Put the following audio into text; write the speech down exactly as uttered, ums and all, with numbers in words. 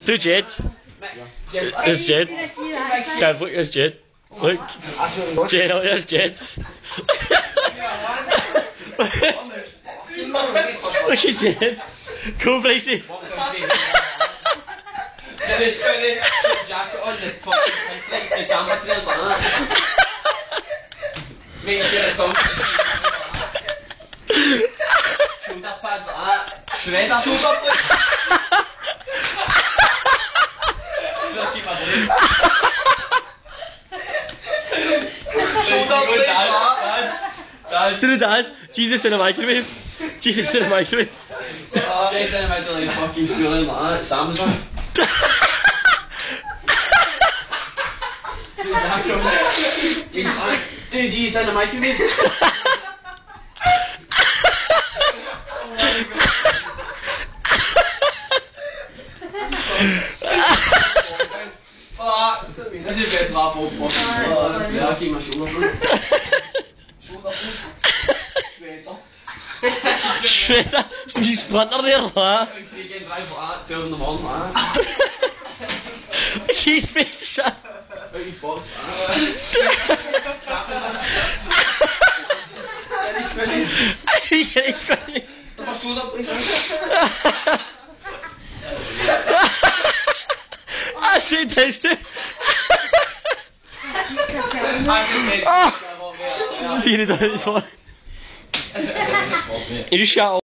Do Jed. There's Jed. Dad, look, there's Jed. Look. Jed, oh, there's Jed. Look at Jed. Cool, Bracey. There's a jacket on the fucking pinstripes, the sand materials like that. Making sure it's on. Shoulder pads like that. Shredder shoulder pads. Trying to keep my balloons. Shoulder pads. Dad. To the dads. Jesus in a microwave. Jesus in a microwave. Jay's in a microwave fucking schooling like that. It's Amazon. Dude, G's down the microwave. This is best laugh all fucking. I'll keep my shoulder blades. Shoulder blades. Shredder. Shredder. Some splinter there, like that. You can drive like that, two in the morning like that. Look at his face, shut. Out his box like that. He's spinning. Yeah, he's spinning. My shoulder blades. I see this too. I Oh, see you done it this one. You just shout.